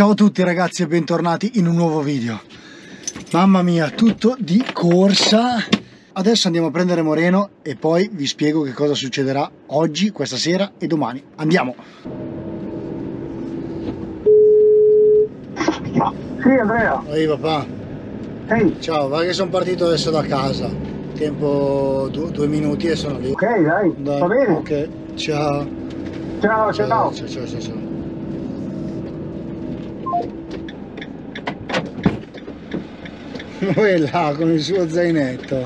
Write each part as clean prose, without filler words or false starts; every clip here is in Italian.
Ciao a tutti ragazzi e bentornati in un nuovo video. Mamma mia, tutto di corsa. Adesso andiamo a prendere Moreno e poi vi spiego che cosa succederà oggi, questa sera e domani. Andiamo! Sì, Andrea. Ehi papà. Ehi. Ciao, va che sono partito adesso da casa. Tempo 2 minuti e sono lì. Ok, dai, va bene. Ok, ciao. Ciao. Ciao. Lui è là con il suo zainetto.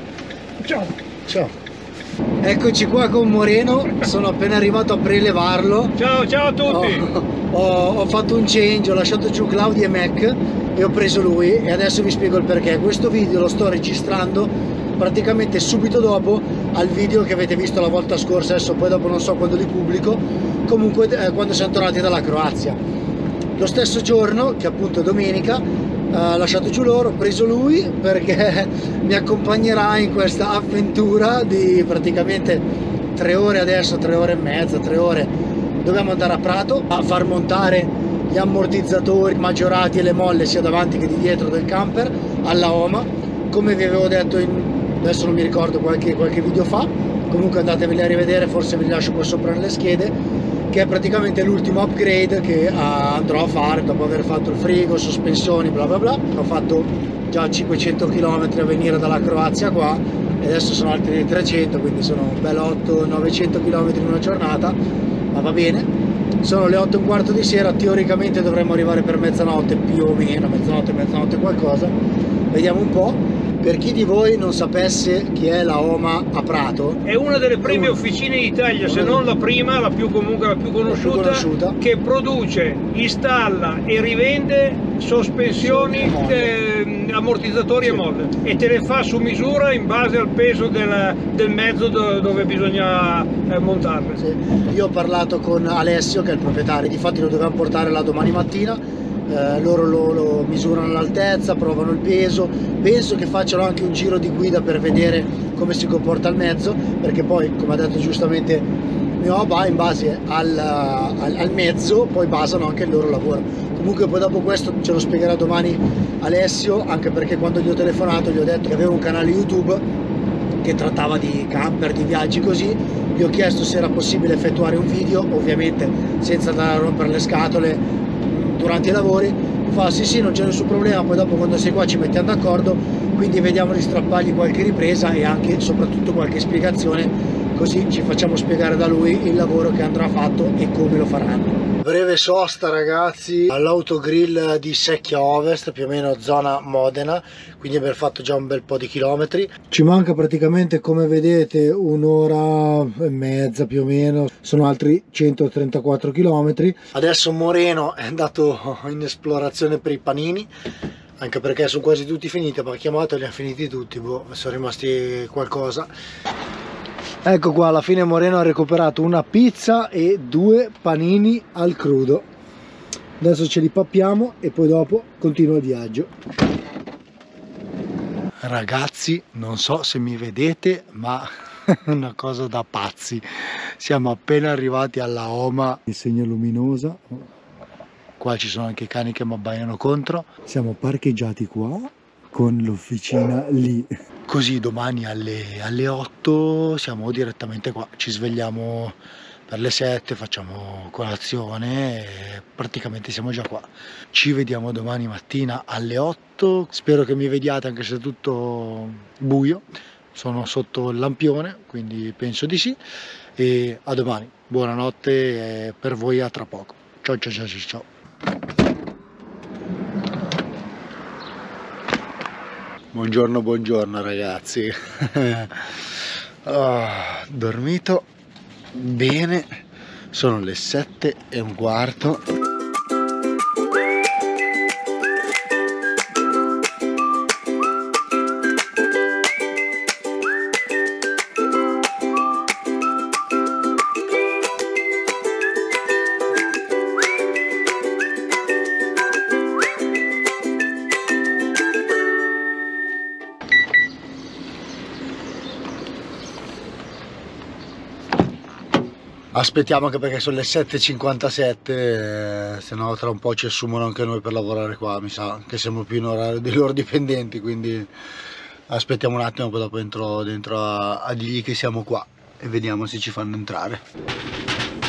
Ciao. Eccoci qua con Moreno, sono appena arrivato a prelevarlo. Ciao a tutti. Ho fatto un change, ho lasciato giù Claudia e Mac e ho preso lui e adesso vi spiego il perché. Questo video lo sto registrando praticamente subito dopo al video che avete visto la volta scorsa, adesso poi dopo non so quando li pubblico, comunque quando siamo tornati dalla Croazia. Lo stesso giorno, che appunto è domenica, ho lasciato giù loro, ho preso lui perché mi accompagnerà in questa avventura di praticamente 3 ore adesso, 3 ore e mezza, 3 ore. Dobbiamo andare a Prato a far montare gli ammortizzatori maggiorati e le molle sia davanti che di dietro del camper alla Oma, come vi avevo detto adesso non mi ricordo qualche video fa, comunque andateveli a rivedere, forse vi lascio qua sopra nelle schede, che è praticamente l'ultimo upgrade che andrò a fare dopo aver fatto il frigo, sospensioni, bla bla bla. Ho fatto già 500 km a venire dalla Croazia qua e adesso sono altri 300, quindi sono un bel 800-900 km in una giornata, ma va bene. Sono le 8:15 di sera, teoricamente dovremmo arrivare per mezzanotte, più o meno, mezzanotte qualcosa, vediamo un po'. Per chi di voi non sapesse chi è la Oma a Prato, è una delle prime officine d'Italia, se non la prima, la più conosciuta, che produce, installa e rivende sospensioni, ammortizzatori e molle, e te le fa su misura in base al peso del mezzo dove bisogna montarle. Sì. Io ho parlato con Alessio che è il proprietario, difatti lo dovevamo portare là domani mattina. Loro lo misurano l'altezza, provano il peso, penso che facciano anche un giro di guida per vedere come si comporta il mezzo, perché poi, come ha detto giustamente mio papà, in base al mezzo poi basano anche il loro lavoro. Comunque poi dopo questo ce lo spiegherà domani Alessio, anche perché quando gli ho telefonato gli ho detto che avevo un canale YouTube che trattava di camper, di viaggi così. Gli ho chiesto se era possibile effettuare un video, ovviamente senza andare a rompere le scatole durante i lavori. Mi fa sì, non c'è nessun problema, poi dopo quando sei qua ci mettiamo d'accordo, quindi vediamo di strappargli qualche ripresa e anche soprattutto qualche spiegazione, così ci facciamo spiegare da lui il lavoro che andrà fatto e come lo faranno. Breve sosta ragazzi all'autogrill di Secchia Ovest, più o meno zona Modena, quindi abbiamo fatto già un bel po' di chilometri. Ci manca praticamente, come vedete, un'ora e mezza più o meno, sono altri 134 km. Adesso Moreno è andato in esplorazione per i panini, anche perché sono quasi tutti finiti, ma ho chiamato e li ha finiti tutti, boh, sono rimasti qualcosa. Ecco qua, alla fine Moreno ha recuperato una pizza e 2 panini al crudo. Adesso ce li pappiamo e poi dopo continua il viaggio. Ragazzi, non so se mi vedete, ma una cosa da pazzi. Siamo appena arrivati alla Oma, il segno luminosa. Qua ci sono anche i cani che mi abbaiano contro. Siamo parcheggiati qua con l'officina lì. Così domani alle 8 siamo direttamente qua, ci svegliamo per le 7, facciamo colazione e praticamente siamo già qua. Ci vediamo domani mattina alle 8, spero che mi vediate anche se è tutto buio, sono sotto il lampione, quindi penso di sì, e a domani, buonanotte e per voi a tra poco. Ciao. Buongiorno ragazzi. Ho dormito bene, sono le 7:15. Aspettiamo anche perché sono le 7:57, se no tra un po' ci assumono anche noi per lavorare qua, mi sa che siamo più in orario dei loro dipendenti, quindi aspettiamo un attimo, poi dopo entro dentro a dirgli che siamo qua e vediamo se ci fanno entrare.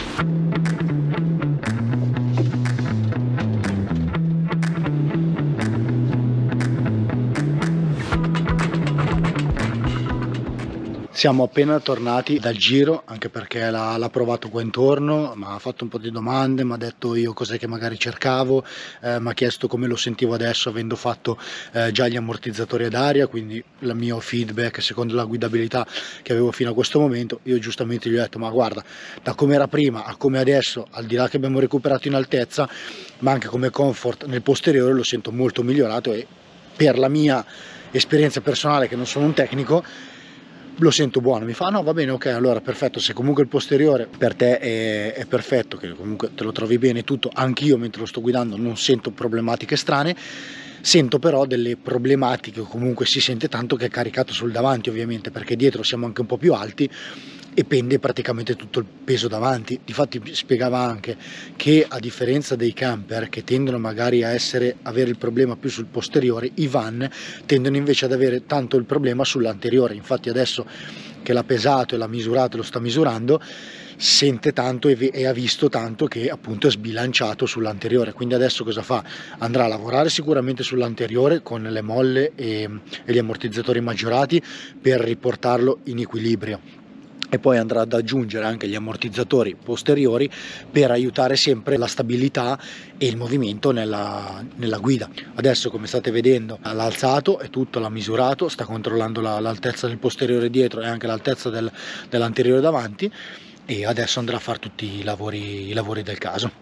Siamo appena tornati dal giro, anche perché l'ha provato qua intorno, mi ha fatto un po' di domande, mi ha detto io cos'è che magari cercavo, mi ha chiesto come lo sentivo adesso avendo fatto già gli ammortizzatori ad aria, quindi il mio feedback secondo la guidabilità che avevo fino a questo momento. Io giustamente gli ho detto ma guarda, da come era prima a come adesso, al di là che abbiamo recuperato in altezza, ma anche come comfort nel posteriore lo sento molto migliorato e per la mia esperienza personale, che non sono un tecnico, lo sento buono. Mi fa no, va bene, ok, allora perfetto, se comunque il posteriore per te è perfetto, che comunque te lo trovi bene tutto, anch'io mentre lo sto guidando non sento problematiche strane, sento però delle problematiche, comunque si sente tanto che è caricato sul davanti ovviamente, perché dietro siamo anche un po' più alti e pende praticamente tutto il peso davanti. Difatti spiegava anche che a differenza dei camper che tendono magari a avere il problema più sul posteriore, i van tendono invece ad avere tanto il problema sull'anteriore. Infatti adesso che l'ha pesato e l'ha misurato e lo sta misurando, sente tanto e ha visto tanto che appunto è sbilanciato sull'anteriore. Quindi adesso cosa fa? Andrà a lavorare sicuramente sull'anteriore con le molle e gli ammortizzatori maggiorati per riportarlo in equilibrio, e poi andrà ad aggiungere anche gli ammortizzatori posteriori per aiutare sempre la stabilità e il movimento nella guida. Adesso, come state vedendo, l'ha alzato e tutto, l'ha misurato, sta controllando l'altezza del posteriore dietro e anche l'altezza dell'anteriore davanti, e adesso andrà a fare tutti i lavori del caso.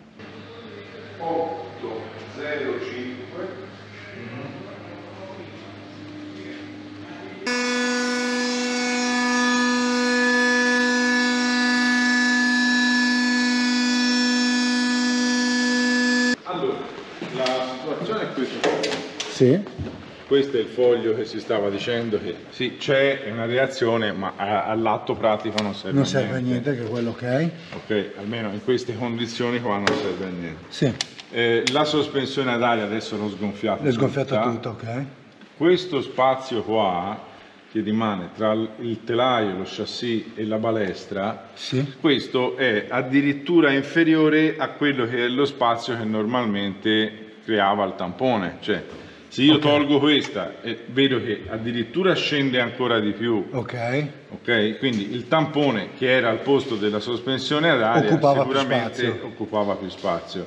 805. Allora, la situazione è questa. Sì. Questo è il foglio che si stava dicendo che sì, c'è una reazione, ma all'atto pratico non serve a niente, che è quello ok. Ok, almeno in queste condizioni qua non serve a niente. Sì. La sospensione ad aria adesso l'ho sgonfiata. L'ho sgonfiata tutta, ok. Questo spazio qua che rimane tra il telaio, lo chassis e la balestra, sì, questo è addirittura inferiore a quello che è lo spazio che normalmente creava il tampone. Cioè, se io tolgo questa e vedo che addirittura scende ancora di più, ok, quindi il tampone che era al posto della sospensione ad aria sicuramente occupava più spazio.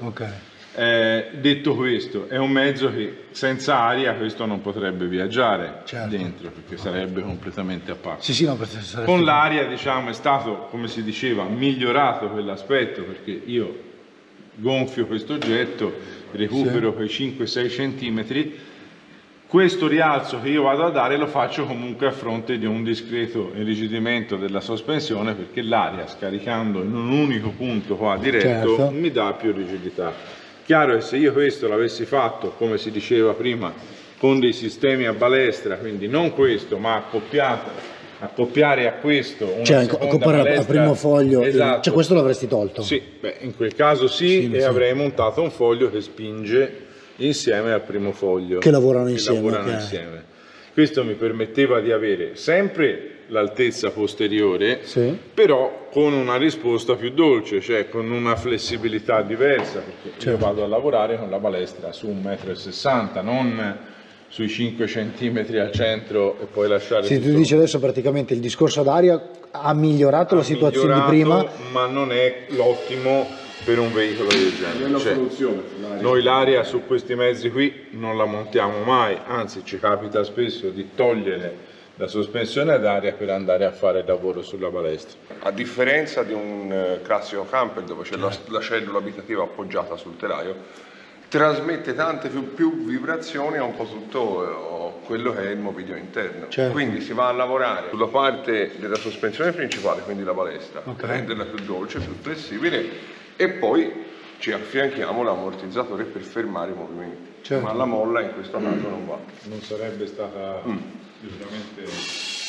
Detto questo, è un mezzo che senza aria questo non potrebbe viaggiare dentro, perché sarebbe completamente a parte. Con l'aria, diciamo, è stato, come si diceva, migliorato quell'aspetto, perché io gonfio questo oggetto, recupero quei 5-6 centimetri. Questo rialzo che io vado a dare lo faccio comunque a fronte di un discreto irrigidimento della sospensione, perché l'aria, scaricando in un unico punto qua diretto, mi dà più rigidità. Chiaro che se io questo l'avessi fatto, come si diceva prima, con dei sistemi a balestra, quindi non questo, ma accoppiare a questo una seconda balestra, al primo foglio, cioè questo l'avresti tolto? Sì, beh, in quel caso sì, avrei montato un foglio che spinge insieme al primo foglio, che lavorano insieme. Questo mi permetteva di avere sempre l'altezza posteriore, però con una risposta più dolce, cioè con una flessibilità diversa, perché io vado a lavorare con la balestra su 1,60 m, non sui 5 cm al centro e poi lasciare tu dici adesso praticamente il discorso ad aria ha migliorato la situazione di prima, ma non è l'ottimo per un veicolo del genere. Cioè, noi l'aria su questi mezzi qui non la montiamo mai, anzi ci capita spesso di togliere la sospensione ad aria per andare a fare il lavoro sulla balestra. A differenza di un classico camper dove c'è la cellula abitativa appoggiata sul telaio, trasmette tante più vibrazioni a un po' tutto quello che è il mobilio interno. Quindi si va a lavorare sulla parte della sospensione principale, quindi la balestra, renderla più dolce, più flessibile, e poi ci affianchiamo l'ammortizzatore per fermare i movimenti. Ma la molla in questo caso non va. Non sarebbe stata sicuramente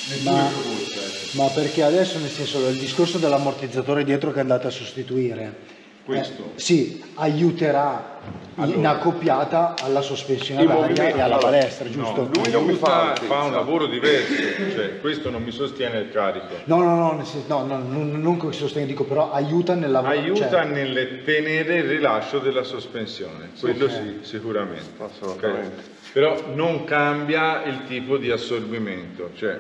Ma perché adesso, nel senso, il discorso dell'ammortizzatore dietro che andate a sostituire, questo sì, aiuterà in accoppiata alla sospensione d'aria e alla balestra, giusto? No, lui non mi fa un lavoro diverso, cioè questo non mi sostiene il carico. No, non come sostiene, dico, però aiuta nel lavoro. Aiuta nel tenere il rilascio della sospensione, quello sì, sicuramente. Assolutamente. Okay. Però non cambia il tipo di assorbimento, cioè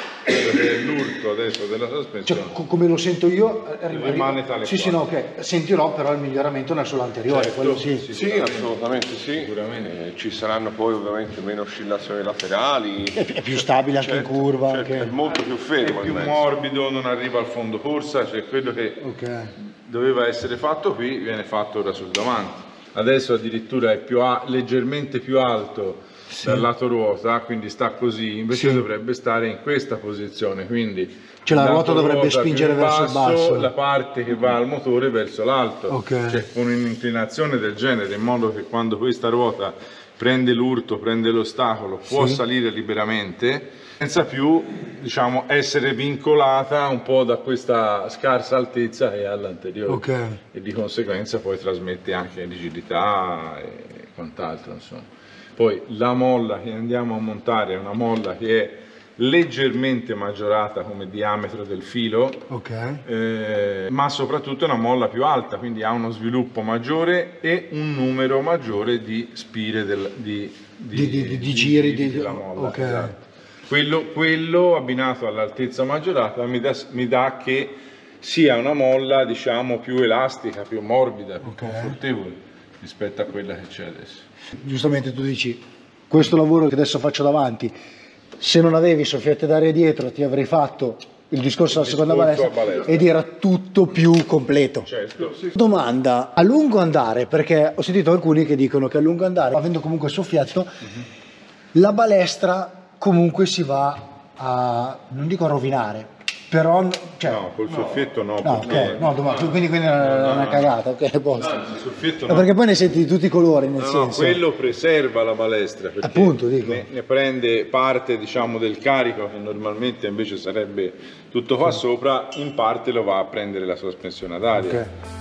l'urto adesso della sospensione, cioè, come lo sento io, rimane tale. Sì, no, ok, sentirò però il miglioramento nel suo anteriore, certo, quello sì. Sì, assolutamente sì. Sicuramente. Ci saranno poi ovviamente meno oscillazioni laterali. È più stabile anche in curva. Certo, anche... è molto più fermo. È più morbido, non arriva al fondo corsa, cioè quello che doveva essere fatto qui viene fatto ora sul davanti. Adesso addirittura è leggermente più alto dal lato ruota, quindi sta così, invece dovrebbe stare in questa posizione, quindi cioè la ruota dovrebbe spingere verso il basso, la parte che va al motore verso l'alto, cioè con un'inclinazione del genere, in modo che quando questa ruota prende l'urto, prende l'ostacolo, può salire liberamente senza più, diciamo, essere vincolata un po' da questa scarsa altezza che ha all'anteriore, e di conseguenza poi trasmette anche rigidità e quant'altro, insomma. Poi la molla che andiamo a montare è una molla che è leggermente maggiorata come diametro del filo, ma soprattutto è una molla più alta, quindi ha uno sviluppo maggiore e un numero maggiore di spire di giri della molla. Esatto. Quello abbinato all'altezza maggiorata mi dà che sia una molla, diciamo, più elastica, più morbida, più confortevole rispetto a quella che c'è adesso. Giustamente tu dici, questo lavoro che adesso faccio davanti, se non avevi soffiette d'aria dietro ti avrei fatto il discorso della seconda balestra ed era tutto più completo. Certo. Domanda, a lungo andare, perché ho sentito alcuni che dicono che a lungo andare, avendo comunque soffietto, la balestra comunque si va a, non dico a rovinare, però cioè, no, col soffietto no, quindi è una cagata, ok, posto. No, il soffietto no. Perché poi ne senti di tutti i colori, nel senso. Quello preserva la balestra, perché appunto, dico. Ne prende parte, diciamo, del carico che normalmente invece sarebbe tutto qua sopra, in parte lo va a prendere la sospensione ad aria.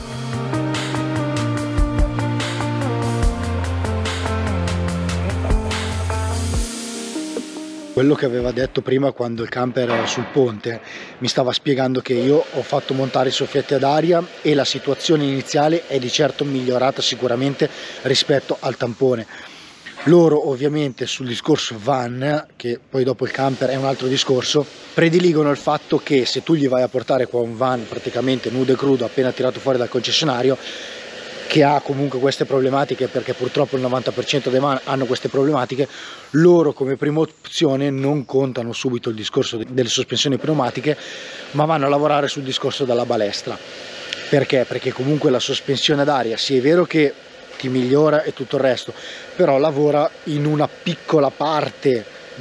Quello che aveva detto prima quando il camper era sul ponte, mi stava spiegando che io ho fatto montare i soffietti ad aria e la situazione iniziale è di certo migliorata sicuramente rispetto al tampone. Loro ovviamente sul discorso van, che poi dopo il camper è un altro discorso, prediligono il fatto che se tu gli vai a portare qua un van praticamente nudo e crudo appena tirato fuori dal concessionario, che ha comunque queste problematiche, perché purtroppo il 90% dei van hanno queste problematiche, loro come prima opzione non contano subito il discorso delle sospensioni pneumatiche, ma vanno a lavorare sul discorso della balestra. Perché? Perché comunque la sospensione d'aria, sì, è vero che ti migliora e tutto il resto, però lavora in una piccola parte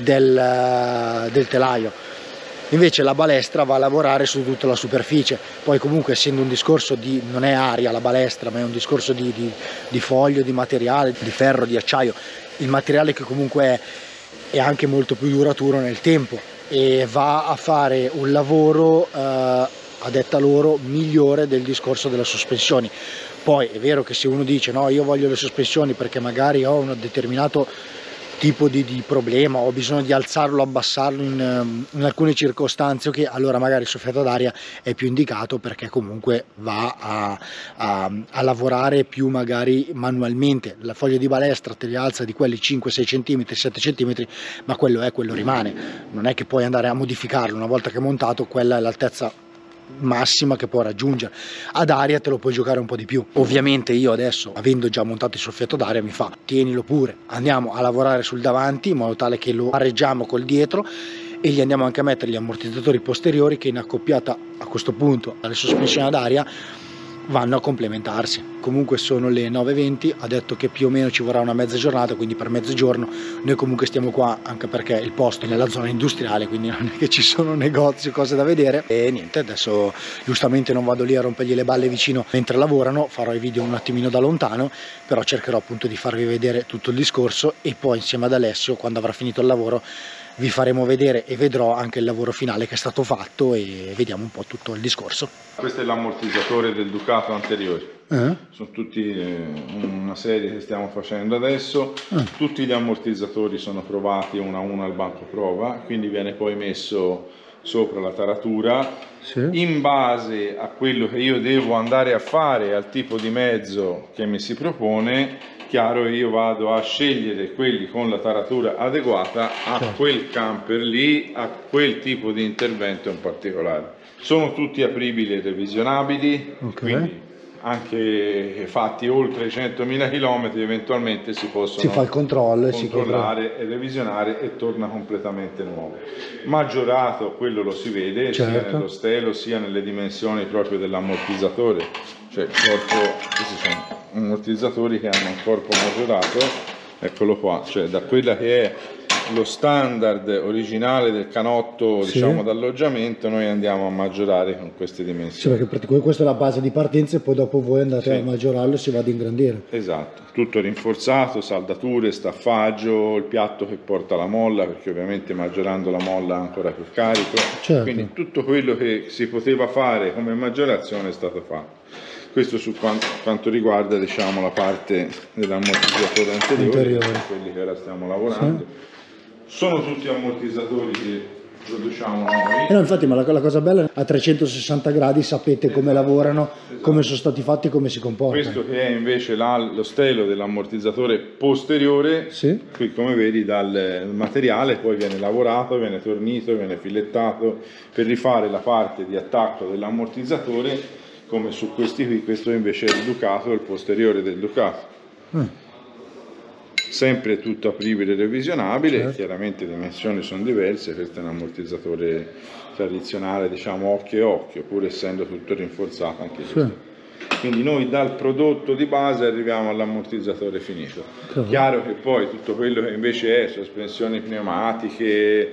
del telaio. Invece la balestra va a lavorare su tutta la superficie, poi comunque essendo un discorso di, non è aria la balestra, ma è un discorso di foglio, di materiale, di ferro, di acciaio, il materiale che comunque è anche molto più duraturo nel tempo e va a fare un lavoro, a detta loro, migliore del discorso delle sospensioni. Poi è vero che se uno dice no, io voglio le sospensioni perché magari ho un determinato tipo di problema, ho bisogno di alzarlo, abbassarlo in alcune circostanze, ok, allora magari il soffietto d'aria è più indicato perché comunque va a lavorare più magari manualmente. La foglia di balestra te li alza di quelli 5-6 cm, 7 cm, ma quello rimane, non è che puoi andare a modificarlo, una volta che è montato quella è l'altezza massima che può raggiungere. Ad aria te lo puoi giocare un po' di più. Ovviamente io adesso, avendo già montato il soffietto d'aria, mi fa tienilo pure, andiamo a lavorare sul davanti in modo tale che lo pareggiamo col dietro e gli andiamo anche a mettere gli ammortizzatori posteriori che in accoppiata a questo punto alle sospensioni ad aria vanno a complementarsi. Comunque sono le 9:20, ha detto che più o meno ci vorrà una mezza giornata, quindi per mezzogiorno noi comunque stiamo qua, anche perché il posto è nella zona industriale, quindi non è che ci sono negozi o cose da vedere. E niente, adesso giustamente non vado lì a rompergli le balle vicino mentre lavorano, farò i video un attimino da lontano, però cercherò appunto di farvi vedere tutto il discorso e poi insieme ad Alessio, quando avrà finito il lavoro, vi faremo vedere e vedrò anche il lavoro finale che è stato fatto e vediamo un po' tutto il discorso. Questo è l'ammortizzatore del Ducato anteriore. Sono tutti una serie che stiamo facendo adesso. Tutti gli ammortizzatori sono provati uno a uno al banco prova, quindi viene poi messo sopra la taratura. In base a quello che io devo andare a fare, al tipo di mezzo che mi si propone, chiaro, io vado a scegliere quelli con la taratura adeguata a quel camper lì, a quel tipo di intervento in particolare. Sono tutti apribili e revisionabili, quindi anche fatti oltre i 100.000 km eventualmente si possono fa il controllo, controllare e revisionare e torna completamente nuovo. Maggiorato, quello lo si vede sia nello stelo sia nelle dimensioni proprio dell'ammortizzatore, cioè il corpo, questi sono ammortizzatori che hanno un corpo maggiorato, eccolo qua, cioè da quella che è lo standard originale del canotto, diciamo, d'alloggiamento, noi andiamo a maggiorare con queste dimensioni. Perché praticamente questa è la base di partenza e poi dopo voi andate a maggiorarlo e si va ad ingrandire. Esatto, tutto rinforzato, saldature, staffaggio, il piatto che porta la molla, perché ovviamente maggiorando la molla ha ancora più carico, quindi tutto quello che si poteva fare come maggiorazione è stato fatto. Questo su quanto riguarda, diciamo, la parte dell'ammortizzatore anteriore, quelli che ora stiamo lavorando. Sono tutti ammortizzatori che produciamo noi. No, infatti, ma la cosa bella è a 360 gradi sapete come lavorano, come sono stati fatti, come si comportano. Questo che è invece lo stelo dell'ammortizzatore posteriore, qui come vedi dal materiale poi viene lavorato, viene tornito, viene filettato per rifare la parte di attacco dell'ammortizzatore, come su questi qui. Questo invece è il Ducato, il posteriore del Ducato. Sempre tutto apribile e revisionabile, chiaramente le dimensioni sono diverse, questo è un ammortizzatore tradizionale, diciamo occhio e occhio, pur essendo tutto rinforzato anche questo. Quindi noi dal prodotto di base arriviamo all'ammortizzatore finito. Chiaro che poi tutto quello che invece è sospensioni pneumatiche,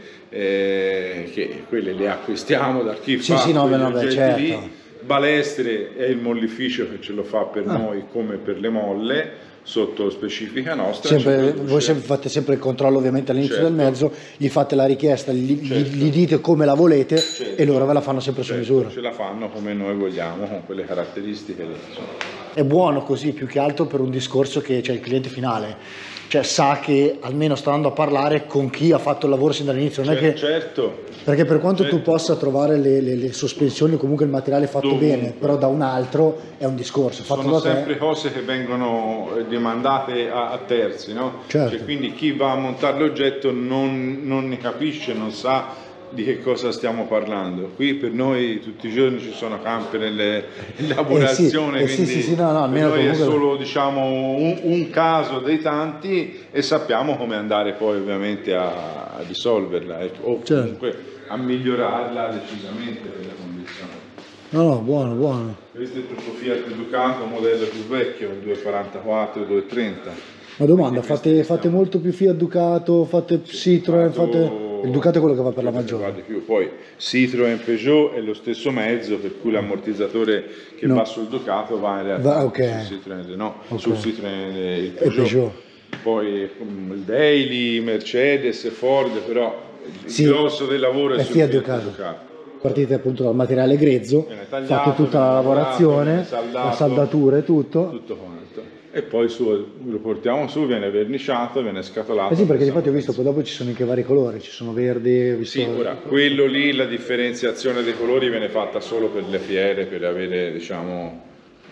che quelle le acquistiamo da chi fa lì. Balestre è il mollificio che ce lo fa per noi come per le molle, sotto specifica nostra. Voi fate sempre il controllo ovviamente all'inizio del mezzo, gli fate la richiesta, gli dite come la volete e loro ve la fanno sempre su misura. Ce la fanno come noi vogliamo, con quelle caratteristiche lì. È buono così, più che altro per un discorso che c'è il cliente finale. Cioè sa che almeno sta andando a parlare con chi ha fatto il lavoro sin dall'inizio, non è che, perché per quanto tu possa trovare le sospensioni o comunque il materiale fatto bene, però da un altro è un discorso. Sono sempre cose che vengono demandate a terzi, no? Cioè, quindi chi va a montare l'oggetto non ne capisce, non sa di che cosa stiamo parlando. Qui per noi tutti i giorni ci sono camper nelle elaborazione, quindi per noi è solo, diciamo, un caso dei tanti e sappiamo come andare poi ovviamente a risolverla, o comunque a migliorarla decisamente nelle condizioni. Buono. Questo è tutto Fiat Ducato, modello più vecchio, il 244, 230. Una domanda, fate molto più Fiat Ducato, fate Citroen, il Ducato è quello che va per la maggiore. Poi Citroen, Peugeot è lo stesso mezzo, per cui l'ammortizzatore che va sul Ducato va in realtà sul Citroen, il Peugeot. Poi il Daily, Mercedes, Ford, però il grosso del lavoro è sul Fiat Ducato. Partite appunto dal materiale grezzo, fate tutta la lavorazione, la saldatura e tutto quanto. E poi lo portiamo su, viene verniciato, viene scatolato. Sì, perché infatti ho visto poi dopo ci sono anche vari colori, ci sono verdi. Sì, ora quello lì, la differenziazione dei colori viene fatta solo per le fiere, per avere, diciamo,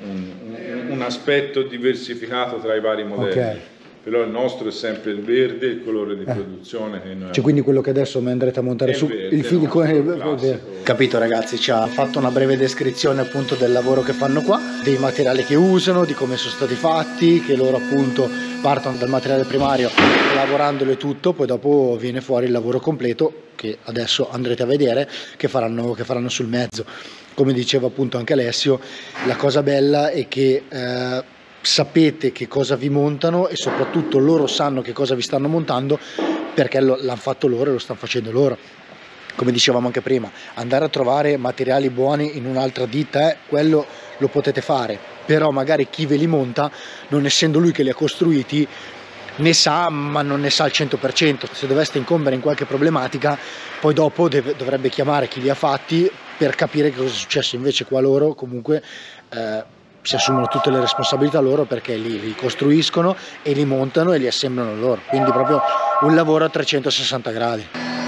un aspetto diversificato tra i vari modelli. Però il nostro è sempre il verde, il colore di produzione che noi quindi quello che adesso mi andrete a montare su verde, il film capito ragazzi, ci ha fatto una breve descrizione appunto del lavoro che fanno qua, dei materiali che usano, di come sono stati fatti, che loro appunto partono dal materiale primario lavorandolo e tutto, poi dopo viene fuori il lavoro completo che adesso andrete a vedere che faranno sul mezzo. Come diceva appunto anche Alessio, la cosa bella è che sapete che cosa vi montano e soprattutto loro sanno che cosa vi stanno montando perché l'hanno fatto loro e lo stanno facendo loro. Come dicevamo anche prima, andare a trovare materiali buoni in un'altra ditta, quello lo potete fare, però magari chi ve li monta, non essendo lui che li ha costruiti, ne sa ma non ne sa al 100%. Se doveste incombere in qualche problematica poi dopo dovrebbe chiamare chi li ha fatti per capire che cosa è successo. Invece qua loro comunque si assumono tutte le responsabilità loro, perché li costruiscono e li montano e li assemblano loro, quindi proprio un lavoro a 360 gradi.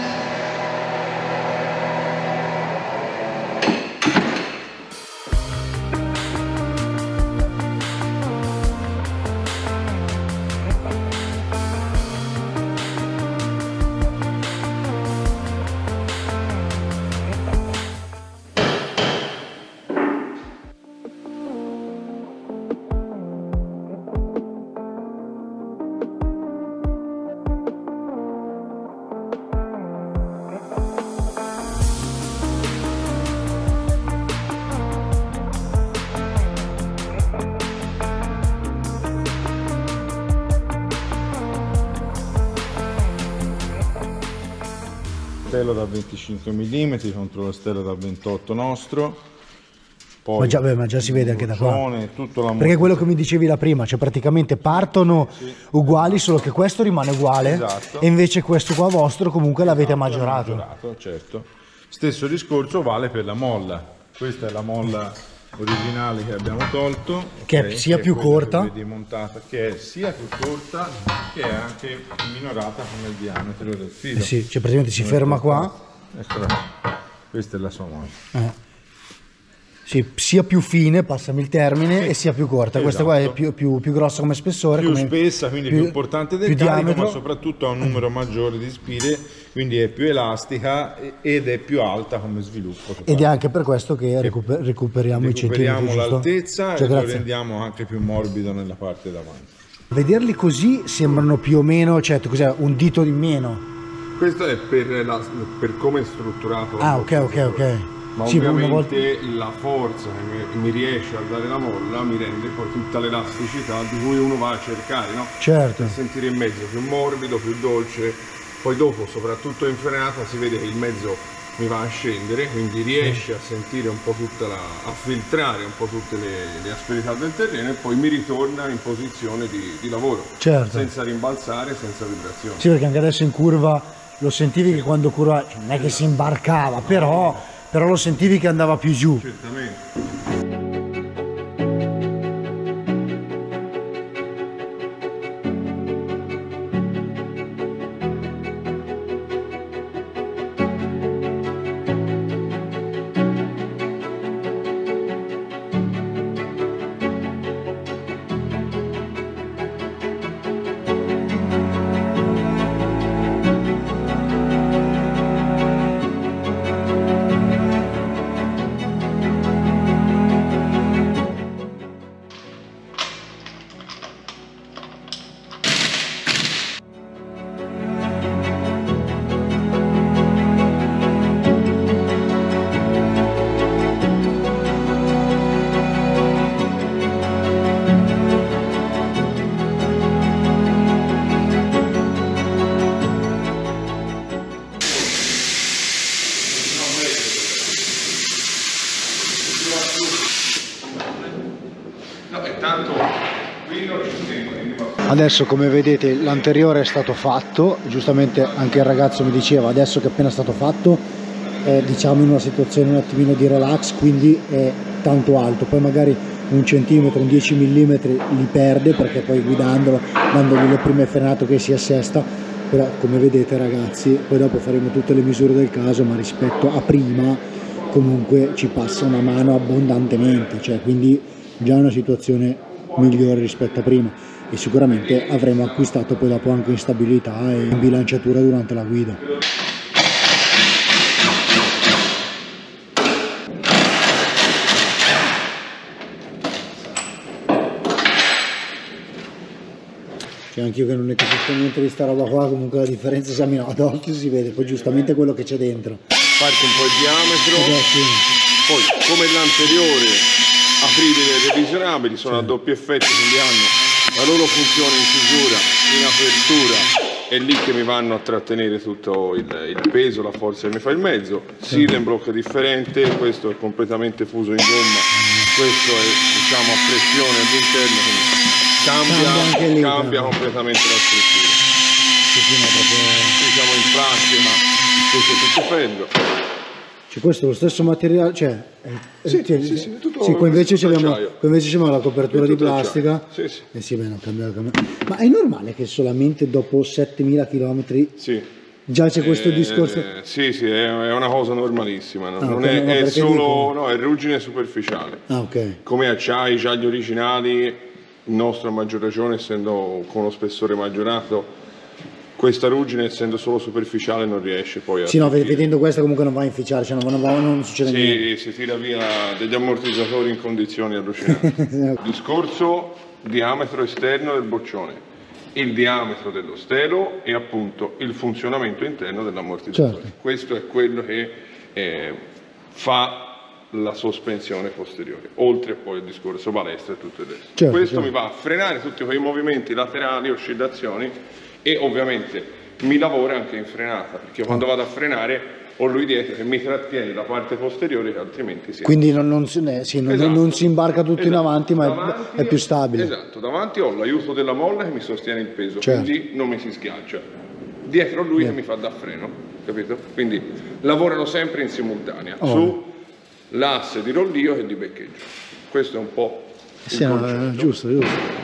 Stelo da 25 mm contro lo stelo da 28 nostro. Poi ma già si vede anche da qua, perché quello che mi dicevi la prima, cioè praticamente partono uguali, solo che questo rimane uguale, esatto. E invece questo qua vostro comunque l'avete maggiorato. Certo. Stesso discorso vale per la molla. Questa è la molla originale che abbiamo tolto, che è sia più corta, che è sia più corta, che è anche minorata come il diametro del filo. Sì, cioè praticamente si ferma qua. Questa è la sua molla. Sì, sia più fine, passami il termine, e sia più corta. Esatto. Questa qua è più grossa come spessore, più spessa, quindi più importante del carico, diametro, ma soprattutto ha un numero maggiore di spire, quindi è più elastica ed è più alta come sviluppo. Ed è anche per questo che recuperiamo i centimetri, l'altezza, e lo rendiamo anche più morbido nella parte davanti. Vederli così sembrano più o meno, cioè cos'è, un dito in meno. Questo è per come è strutturato. Ah, ok. Ma sì, ovviamente la forza che mi riesce a dare la molla mi rende poi tutta l'elasticità di cui uno va a cercare, no? Certo. Per sentire il mezzo più morbido, più dolce. Poi dopo, soprattutto in frenata, si vede che il mezzo mi va a scendere, quindi riesce a sentire un po' a filtrare un po' tutte le asperità del terreno, e poi mi ritorna in posizione di lavoro, certo, senza rimbalzare, senza vibrazioni. Sì, perché anche adesso in curva lo sentivi che quando curva non è che si imbarcava, però lo sentivi che andava più giù. Certamente. Adesso, come vedete, l'anteriore è stato fatto, giustamente anche il ragazzo mi diceva adesso che è appena stato fatto diciamo in una situazione un attimino di relax, quindi è tanto alto, poi magari un centimetro, un 10 mm li perde, perché poi guidandolo, dandogli le prime frenate che si assesta, però come vedete ragazzi, poi dopo faremo tutte le misure del caso, ma rispetto a prima comunque ci passa una mano abbondantemente, cioè quindi già una situazione migliore rispetto a prima, e sicuramente avremo acquistato poi dopo anche in stabilità e in bilanciatura durante la guida. Cioè anch'io che non ne capisco niente di sta roba qua, comunque la differenza esaminato ad occhio si vede, poi giustamente quello che c'è dentro. Parte un po' il diametro, poi come l'anteriore apribili e revisionabili, sono a doppio effetto, quindi hanno la loro funzione in chiusura, in apertura, è lì che mi vanno a trattenere tutto il peso, la forza che mi fa il mezzo. Silent block è differente, questo è completamente fuso in gomma, questo è diciamo a pressione all'interno, cambia completamente la struttura. Qui siamo in plastica, questo è tutto ferro. Cioè, questo è lo stesso materiale, cioè tutto qua invece abbiamo la copertura di plastica. Sì. Beh, non cambia. Ma è normale che solamente dopo 7000 km già c'è questo discorso? Sì, è una cosa normalissima, non è solo, è ruggine superficiale. Come acciai già gli originali, il nostro a maggior ragione, essendo con lo spessore maggiorato, questa ruggine essendo solo superficiale non riesce poi a... Sì, no, vedendo questa comunque non va a inficiare, cioè non succede niente. Sì, si tira via degli ammortizzatori in condizioni allucinanti. Discorso diametro esterno del boccione, il diametro dello stelo e appunto il funzionamento interno dell'ammortizzatore. Certo. Questo è quello che fa la sospensione posteriore, oltre poi il discorso palestra e tutto il resto. Certo, questo mi va a frenare tutti quei movimenti laterali, oscillazioni, e ovviamente mi lavora anche in frenata, perché quando vado a frenare ho lui dietro che mi trattiene la parte posteriore, che altrimenti si... Quindi non si imbarca tutto in avanti, ma davanti è più stabile. Esatto, davanti ho l'aiuto della molla che mi sostiene il peso, quindi non mi si schiaccia. Dietro lui che mi fa da freno, capito? Quindi lavorano sempre in simultanea sull'asse di rollio e di beccheggio. Questo è un po' il concetto. Giusto.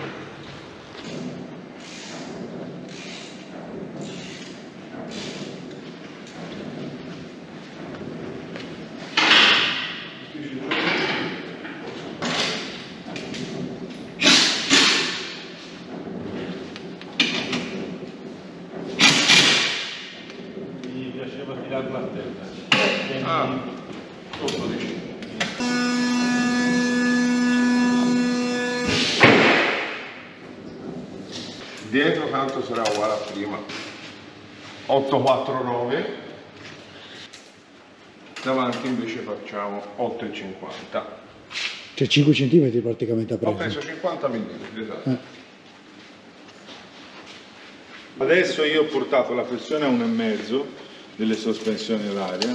Dietro tanto sarà uguale a prima, 849, davanti invece facciamo 8,50. Cioè 5 cm praticamente a presa. Ho preso 50 mm, esatto. Adesso io ho portato la pressione a 1,5 delle sospensioni all'aria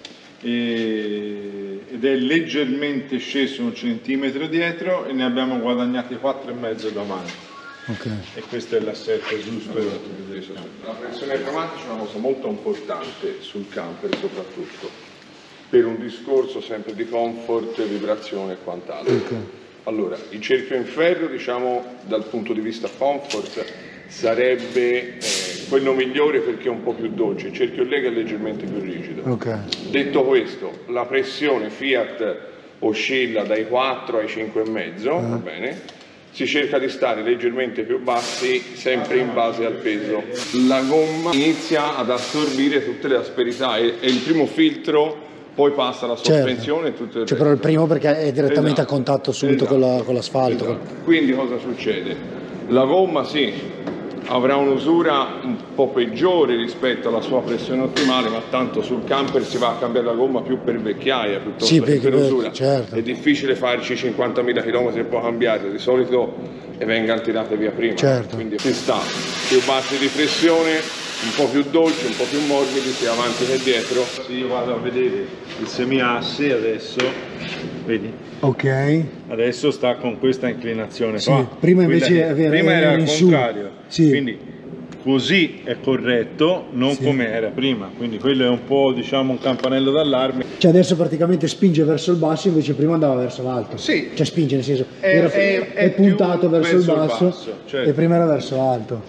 ed è leggermente sceso 1 centimetro dietro e ne abbiamo guadagnati 4,5 davanti. E questo è l'assetto giusto. La pressione pneumatica è una cosa molto importante sul camper, soprattutto per un discorso sempre di comfort, vibrazione e quant'altro. Allora, il cerchio in ferro, diciamo, dal punto di vista comfort sarebbe quello migliore perché è un po' più dolce. Il cerchio in lega è leggermente più rigido. Detto questo, la pressione Fiat oscilla dai 4 ai 5,5, va bene? Si cerca di stare leggermente più bassi, sempre in base al peso. La gomma inizia ad assorbire tutte le asperità e il primo filtro poi passa alla sospensione. Tutto il però il primo perché è direttamente a contatto subito con l'asfalto. Quindi cosa succede? La gomma avrà un'usura un po' peggiore rispetto alla sua pressione ottimale, ma tanto sul camper si va a cambiare la gomma più per vecchiaia piuttosto che per usura. È difficile farci 50.000 km e poi cambiare, di solito vengono tirate via prima. Quindi si sta più bassi di pressione, un po' più dolci, un po' più morbidi sia avanti che dietro. Se io vado a vedere il semiasse adesso, vedi? Adesso sta con questa inclinazione qua. Prima invece prima era al contrario. Quindi così è corretto, non come era prima. Quindi quello è un po', diciamo, un campanello d'allarme. Cioè adesso praticamente spinge verso il basso, invece prima andava verso l'alto. Cioè spinge nel senso è puntato verso il basso e prima era verso l'alto.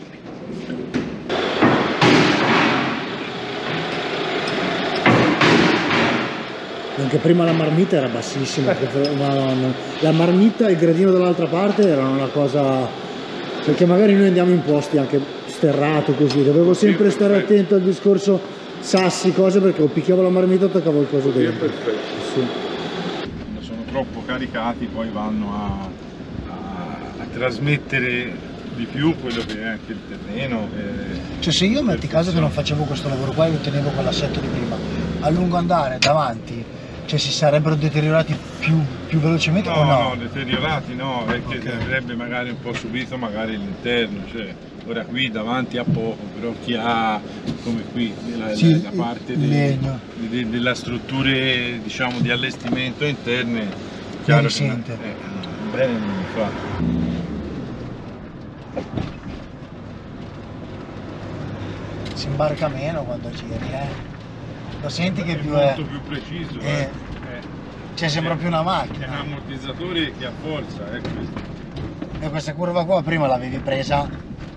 Anche prima la marmita era bassissima, la marmita e il gradino dall'altra parte erano una cosa, perché magari noi andiamo in posti anche sterrato così, dovevo sempre stare attento al discorso sassi, cose, perché o picchiavo la marmita o toccavo il coso dentro. Quando sono troppo caricati poi vanno a trasmettere di più quello che è anche il terreno. Cioè se io metti caso che non facevo questo lavoro qua e lo tenevo con l'assetto di prima, a lungo andare davanti, cioè si sarebbero deteriorati più velocemente o no? No, deteriorati no, perché avrebbe magari un po' subito magari l'interno, cioè ora qui davanti a poco, però chi ha come qui la parte della strutture, diciamo, di allestimento interne, chiaro che bene non fa. Si imbarca meno quando giri, Lo senti che più molto più preciso, Cioè sembra più una macchina. È un ammortizzatore che ha forza, questo. E questa curva qua prima l'avevi presa.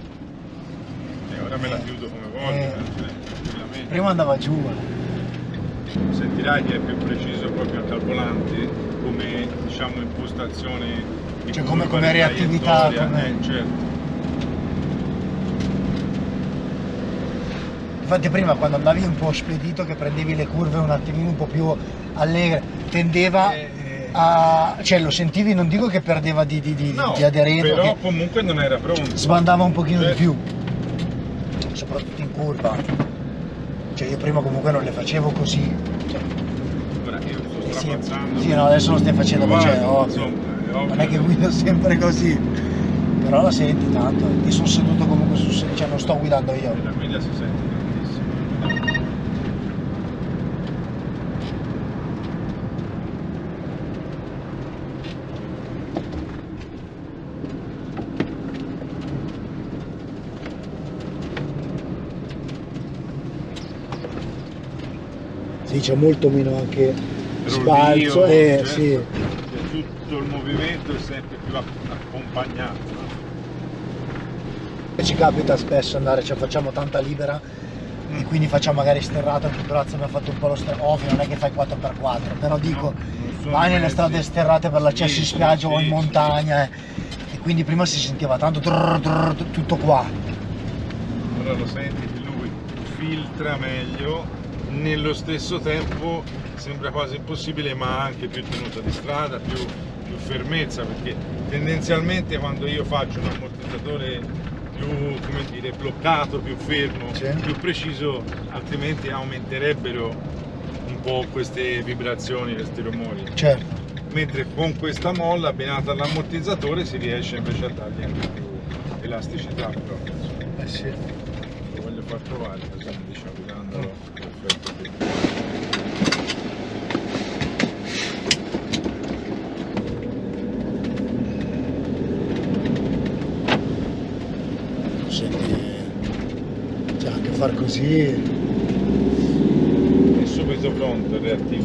E ora me la chiudo come voglio, tranquillamente. Prima andava giù. Sentirai che è più preciso proprio al volante, come diciamo impostazione di cioè come reattività, certo. Infatti prima quando andavi un po' spedito, che prendevi le curve un attimino un po' più allegre, tendeva a... cioè lo sentivi, non dico che perdeva di aderenza, però comunque non era pronto. Sbandava un pochino di più, soprattutto in curva. Cioè io prima comunque non le facevo così. Ora io sto strapazzando. Sì, no, adesso lo stai facendo, ma cioè, insomma, non è che guido sempre così. Però la senti tanto, io sono seduto comunque cioè non sto guidando io. La guida si sente tantissimo. Sì, c'è molto meno anche Rollio, spazio, certo, sì. Tutto il movimento è sempre più accompagnato. Ci capita spesso andare, cioè facciamo tanta libera e quindi facciamo magari sterrato, anche Durazzo mi ha fatto un po' lo sterrato, ovvio non è che fai 4x4, però dico, vai nelle strade sterrate per l'accesso in spiaggia o in montagna e quindi prima si sentiva tanto tutto qua. Ora lo senti che lui filtra meglio, nello stesso tempo sembra quasi impossibile, ma anche più tenuta di strada, più fermezza, perché tendenzialmente quando io faccio un ammortizzatore più, come dire, bloccato, più fermo, più preciso, altrimenti aumenterebbero un po' queste vibrazioni, questi rumori. Certo. Mentre con questa molla abbinata all'ammortizzatore si riesce invece a dargli anche più elasticità proprio. Sì. Lo voglio far provare, così mi dice guidandolo. Perfetto. Cioè anche far così è subito pronto, è reattivo.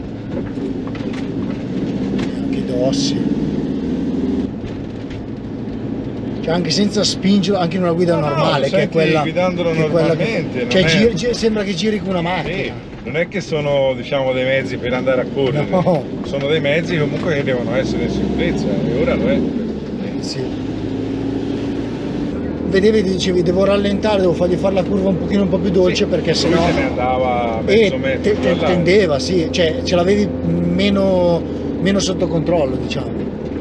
anche i dossi, cioè anche senza spingerlo, anche in una guida normale, che è quella guidandolo che normalmente, cioè sembra che giri con una macchina. Sì, non è che sono, diciamo, dei mezzi per andare a correre, no. Sono dei mezzi comunque che devono essere in sicurezza e ora lo è. Sì. Vedevi, dicevi devo rallentare, devo fargli fare la curva un pochino un po' più dolce, perché sennò se ne andava mezzo metro tendeva, sì, cioè ce l'avevi meno sotto controllo, diciamo.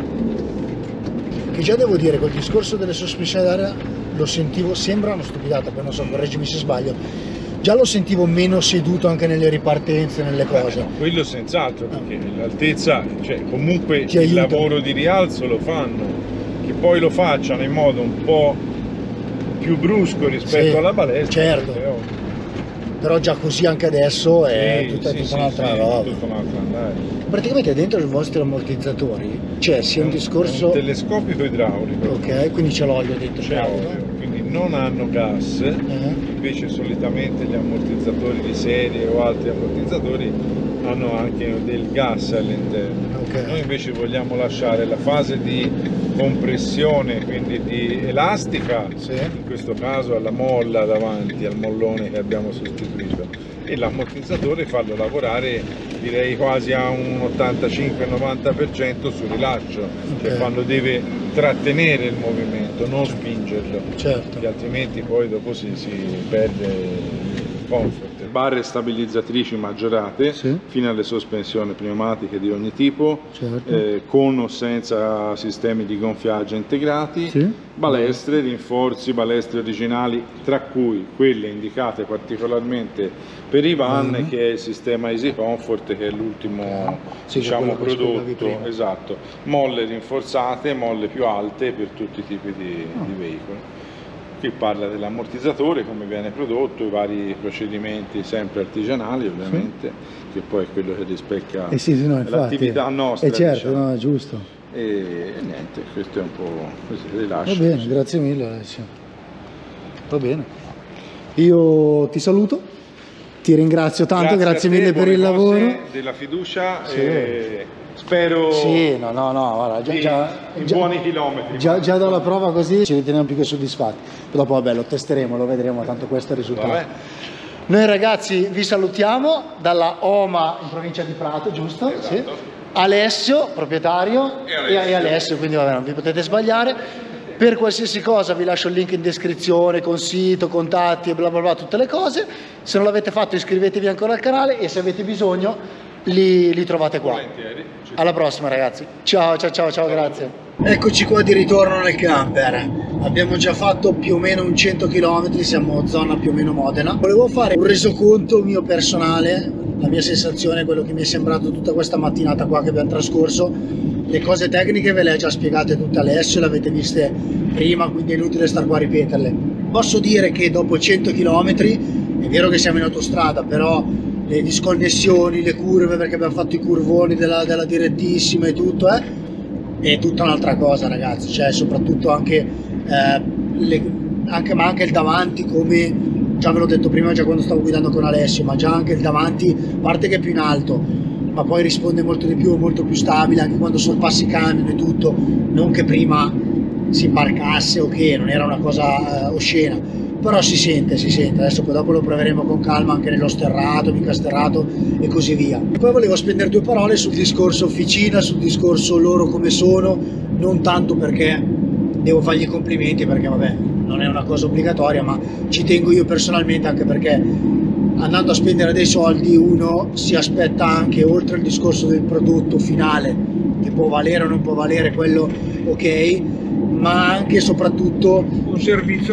Che già devo dire, col discorso delle sospensioni d'aria lo sentivo, sembra una stupidata, poi non so, correggimi se sbaglio, già lo sentivo meno seduto anche nelle ripartenze, nelle cose. No, quello senz'altro, perché l'altezza, cioè comunque ti il aiuta. lavoro di rialzo lo fanno, che poi lo facciano in modo un po' più brusco rispetto alla balestra. Certo. Però già così anche adesso è tutta un'altra roba. Tutta un'altra andare. Praticamente dentro i vostri ammortizzatori c'è sia un discorso... un telescopico idraulico. Ok, quindi c'è l'olio dentro. C'è olio, quindi non hanno gas, invece solitamente gli ammortizzatori di serie o altri ammortizzatori hanno anche del gas all'interno. Noi invece vogliamo lasciare la fase di compressione, quindi di elastica, in questo caso alla molla davanti, al mollone che abbiamo sostituito, e l'ammortizzatore farlo lavorare direi quasi a un 85-90% sul rilascio, cioè quando deve trattenere il movimento, non spingerlo, perché altrimenti poi dopo si perde il comfort. Barre stabilizzatrici maggiorate fino alle sospensioni pneumatiche di ogni tipo, con o senza sistemi di gonfiaggio integrati, balestre, rinforzi, balestre originali, tra cui quelle indicate particolarmente per i van, che è il sistema Easy Comfort, che è l'ultimo diciamo, prodotto, esatto, molle rinforzate, molle più alte per tutti i tipi di veicoli. Qui parla dell'ammortizzatore, come viene prodotto, i vari procedimenti sempre artigianali ovviamente, che poi è quello che rispecchia l'attività nostra. Certo, diciamo. no, è giusto. e niente, questo è un po' così, rilascio. Va bene, grazie mille Alessio. Va bene, io ti saluto, ti ringrazio tanto, grazie mille per il lavoro, della fiducia, sì. Spero guarda, buoni chilometri. Già dalla prova così ci riteniamo più che soddisfatti. Dopo vabbè, lo testeremo, lo vedremo, tanto questo è il risultato. Vabbè. Noi ragazzi vi salutiamo dalla Oma in provincia di Prato, giusto? Esatto. Sì. Alessio, proprietario, e Alessio, quindi vabbè, non vi potete sbagliare. Per qualsiasi cosa vi lascio il link in descrizione con sito, contatti e bla bla bla, tutte le cose. Se non l'avete fatto iscrivetevi ancora al canale e se avete bisogno li trovate qua. Alla prossima ragazzi, ciao, grazie. Eccoci qua di ritorno nel camper, abbiamo già fatto più o meno un 100 km, siamo zona più o meno Modena. Volevo fare un resoconto mio personale, la mia sensazione, quello che mi è sembrato tutta questa mattinata qua che abbiamo trascorso. Le cose tecniche ve le ha già spiegate tutte Alessio, le avete viste prima, quindi è inutile star qua a ripeterle. Posso dire che dopo 100 km, è vero che siamo in autostrada, però le disconnessioni, le curve, perché abbiamo fatto i curvoni della direttissima e tutto, è tutta un'altra cosa ragazzi, cioè soprattutto anche anche il davanti, come già ve l'ho detto prima, già quando stavo guidando con Alessio, ma già anche il davanti, a parte che è più in alto, ma poi risponde molto di più, molto più stabile, anche quando sorpassi i camion e tutto, non che prima si imbarcasse o che non era una cosa oscena, però si sente, adesso poi dopo lo proveremo con calma anche nello sterrato, mica sterrato e così via. E poi volevo spendere due parole sul discorso officina, sul discorso loro come sono, non tanto perché devo fargli i complimenti, perché vabbè non è una cosa obbligatoria, ma ci tengo io personalmente, anche perché andando a spendere dei soldi uno si aspetta anche, oltre il discorso del prodotto finale che può valere o non può valere, quello ok, ma anche e soprattutto un servizio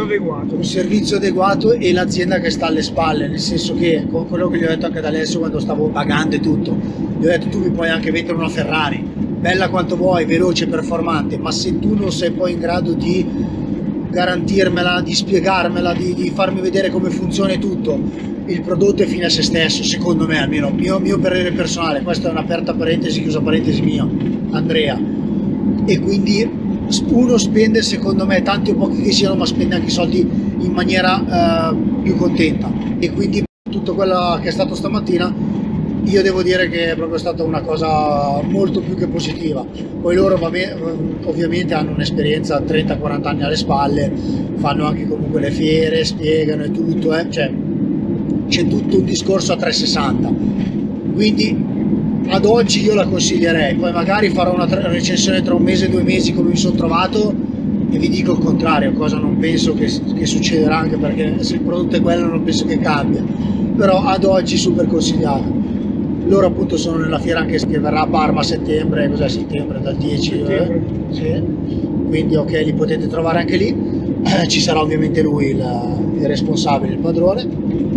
adeguato e l'azienda che sta alle spalle, nel senso che con quello che gli ho detto anche ad Alessio quando stavo pagando e tutto, gli ho detto tu mi puoi anche vendere una Ferrari bella quanto vuoi, veloce, performante, ma se tu non sei poi in grado di garantirmela, di spiegarmela, di farmi vedere come funziona tutto, il prodotto è fine a se stesso, secondo me, almeno mio parere personale. Questa è un'aperta parentesi, chiusa parentesi mia, Andrea, e quindi uno spende, secondo me, tanti o pochi che siano, ma spende anche i soldi in maniera più contenta, e quindi tutto quello che è stato stamattina io devo dire che è proprio stata una cosa molto più che positiva. Poi loro ovviamente hanno un'esperienza 30-40 anni alle spalle, fanno anche comunque le fiere, spiegano e tutto, cioè c'è tutto un discorso a 360, quindi ad oggi io la consiglierei. Poi magari farò una recensione tra un mese, 2 mesi, come mi sono trovato, e vi dico il contrario, cosa non penso che succederà, anche perché se il prodotto è quello non penso che cambia, però ad oggi super consigliato. Loro appunto sono nella fiera anche che verrà a Parma a settembre, cos'è settembre, dal 10, sì. Quindi ok, li potete trovare anche lì, ci sarà ovviamente lui il responsabile, il padrone.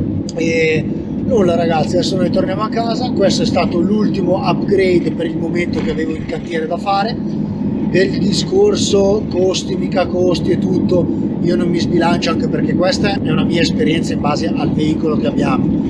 E nulla ragazzi, adesso noi torniamo a casa. Questo è stato l'ultimo upgrade per il momento che avevo in cantiere da fare. Per il discorso costi, mica costi e tutto, io non mi sbilancio, anche perché questa è una mia esperienza in base al veicolo che abbiamo.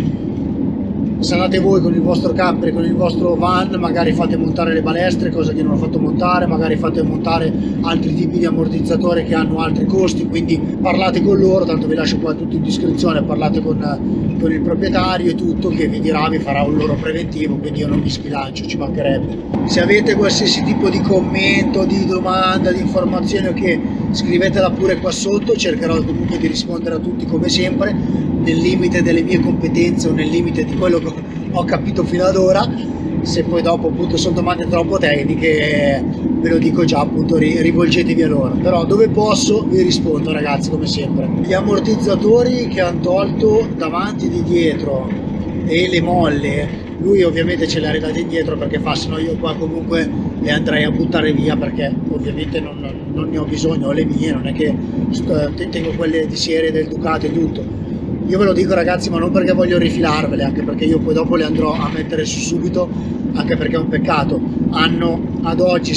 Se andate voi con il vostro camper, con il vostro van, magari fate montare le balestre, cosa che non ho fatto montare, magari fate montare altri tipi di ammortizzatori che hanno altri costi, quindi parlate con loro, tanto vi lascio qua tutto in descrizione, parlate con il proprietario e tutto, che vi dirà, vi farà un loro preventivo, quindi io non mi sbilancio, ci mancherebbe. Se avete qualsiasi tipo di commento, di domanda, di informazione, che scrivetela pure qua sotto, cercherò comunque di rispondere a tutti come sempre, nel limite delle mie competenze o nel limite di quello che ho capito fino ad ora. Se poi dopo appunto sono domande troppo tecniche, ve lo dico già, appunto rivolgetevi a loro, però dove posso vi rispondo ragazzi, come sempre. Gli ammortizzatori che hanno tolto davanti e di dietro e le molle, lui ovviamente ce le ha ridate indietro, perché fa, se no io qua comunque le andrei a buttare via, perché ovviamente non ne ho bisogno, ho le mie, non è che tengo quelle di serie del Ducati e tutto. Io ve lo dico ragazzi, ma non perché voglio rifilarvele, anche perché io poi dopo le andrò a mettere su subito, anche perché è un peccato. Hanno ad oggi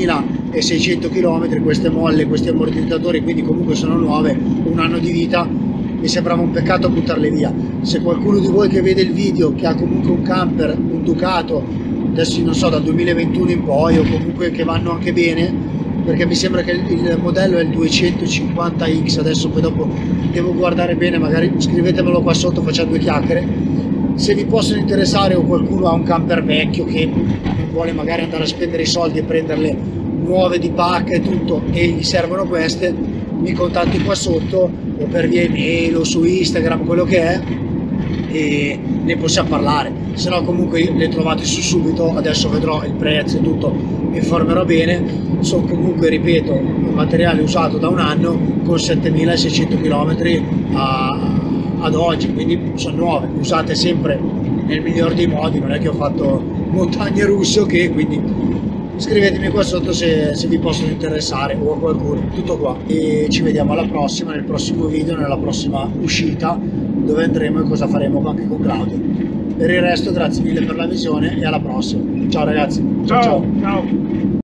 7600 km queste molle, questi ammortizzatori, quindi comunque sono nuove, 1 anno di vita, mi sembrava un peccato buttarle via. Se qualcuno di voi che vede il video, che ha comunque un camper, un Ducato adesso non so, dal 2021 in poi, o comunque che vanno anche bene, perché mi sembra che il modello è il 250X, adesso poi dopo devo guardare bene, magari scrivetemelo qua sotto, facciamo due chiacchiere, se vi possono interessare, o qualcuno ha un camper vecchio che non vuole magari andare a spendere i soldi e prenderle nuove di pacca e tutto, e gli servono queste, mi contatti qua sotto, o per via email o su Instagram, quello che è, e ne possiamo parlare. Se no comunque le trovate su Subito, adesso vedrò il prezzo e tutto, mi informerò bene. Sono comunque, ripeto, un materiale usato da un anno con 7600 km ad oggi, quindi sono nuove, usate sempre nel miglior dei modi, non è che ho fatto montagne russe, ok? Quindi scrivetemi qua sotto se vi possono interessare, o a qualcuno. Tutto qua, e ci vediamo alla prossima, nel prossimo video, nella prossima uscita, dove andremo e cosa faremo anche con Claudio. Per il resto grazie mille per la visione e alla prossima. Ciao ragazzi. Ciao.